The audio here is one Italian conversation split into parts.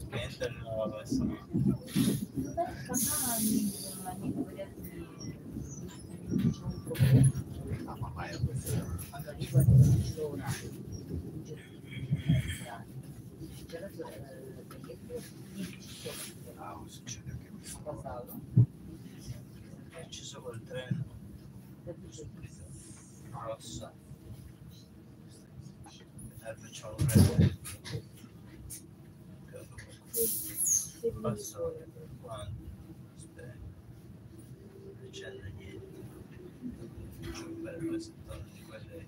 Ci sono col treno rossa facciamo prendere passo quando aspetta non c'è niente c'è un bel pezzettone di quelle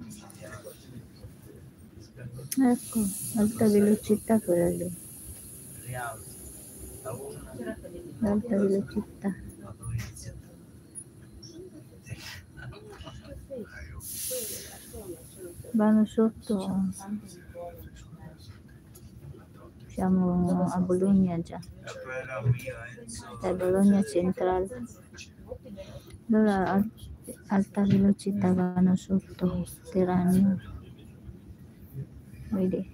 ecco, alta velocità quella lì, rialzo da una alta velocità. da dove inizia Vanno sotto, siamo a Bologna già, è Bologna centrale, allora alta velocità vanno sotto terraneo, vedi,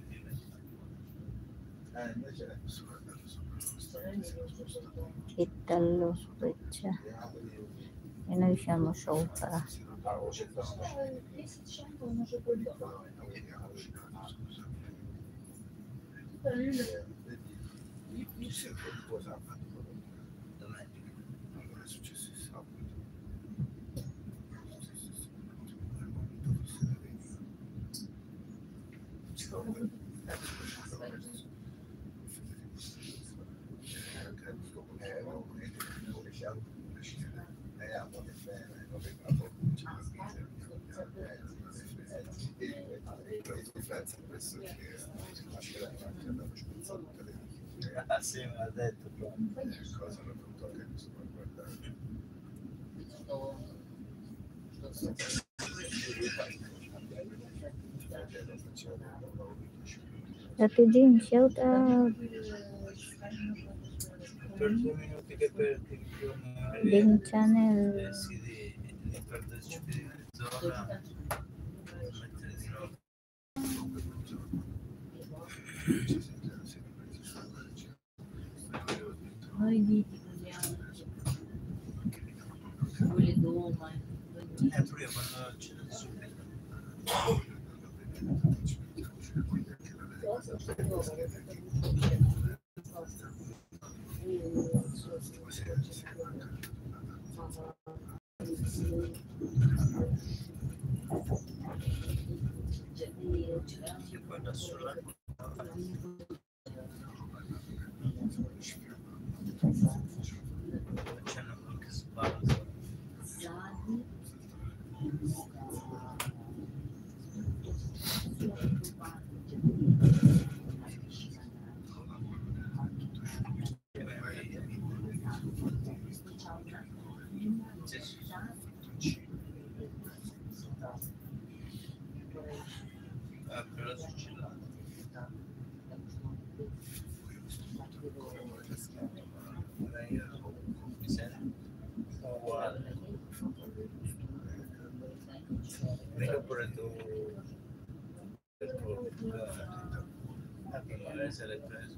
Italo Freccia e noi siamo sopra. Ah sì, me l'ha detto proprio. Dati din shout out Per 2 minuti che perdi più o meno Ding channel. sì, per 12 di mezz'ora mettere di nuovo. Noi lì ti prendiamo quelle doma. Pure io quando ce l'ho subito. Che guarda sulla facciano qualche spazio. Però succede mi sento uguale. Mica pure tu anche magari se l'hai preso.